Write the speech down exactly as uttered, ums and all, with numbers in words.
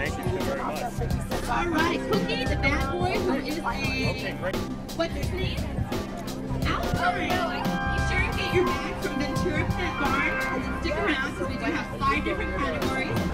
Thank you very much. All right, Cookie, the bad boy, who is a... Okay, great. What's his name? Alfred. Be sure and get your bag from Ventura Pet Barn. Stick around because we do have five different categories.